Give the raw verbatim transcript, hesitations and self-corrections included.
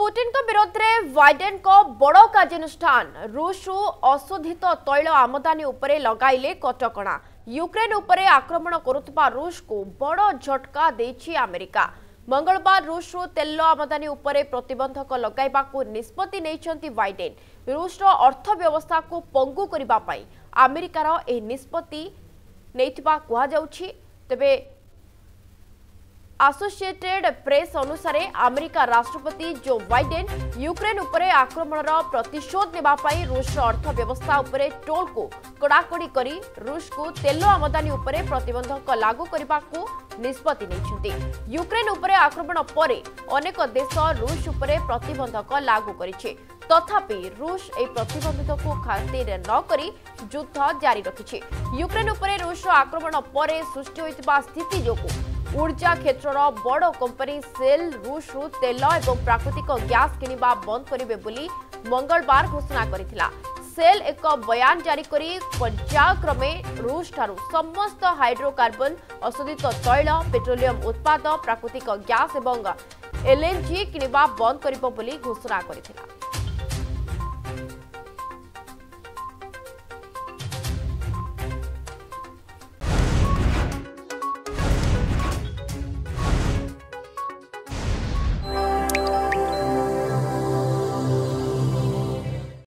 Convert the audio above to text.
Putin को विरोध में बाइडेन को बड़ कार्यानुष्ठान रूस अशोधित तैल आमदानी उपरे लगाइले कटकणा यूक्रेन उपरे आक्रमण करुवा रूस को बड़ झटका देछि अमेरिका। मंगलवार रूस तेल आमदानी उपरे प्रतिबंधक लगाइबाकू निष्पत्ति नेइछंती बाइडेन। रूस अर्थव्यवस्था को पंगु करिबा पई अमेरिकार एही निष्पत्ति नेइथिबा कुहा जाउछि। तेबे एसोसिएटेड प्रेस अनुसार अमेरिका राष्ट्रपति जो बाइडेन यूक्रेन उपरे आक्रमणर प्रतिशोध नेबा पई रूस अर्थव्यवस्था उपरे टोल को कड़ाकड़ी करी रूस को तेल आमदानी उपरे प्रतिबंधक लागू करबाकू निष्पत्ति नेइछंती। यूक्रेन उपरे आक्रमण परे अनेक देश रूस उपरे प्रतिबंधक लागू करिछि। तथापि रूस ए प्रतिबंधक को खातिर न करी युद्ध जारी रखिछि। यूक्रेन उपरे रूस आक्रमण परे सृष्टि होइतिबा स्थिति जोगु ऊर्जा क्षेत्रर बड़ कंपनी सेल रूस तेल और प्राकृतिक गैस किनिबा बंद करिवे बोली मंगलवार घोषणा करिथिला। सेल एक बयान जारी करी पर्यायक्रमे रूस ठारू समस्त हाइड्रोकार्बन अशोधित तैल पेट्रोलियम उत्पाद प्राकृतिक गैस और एलएनजी किनिबा बंद करिबो बोली घोषणा करिथिला।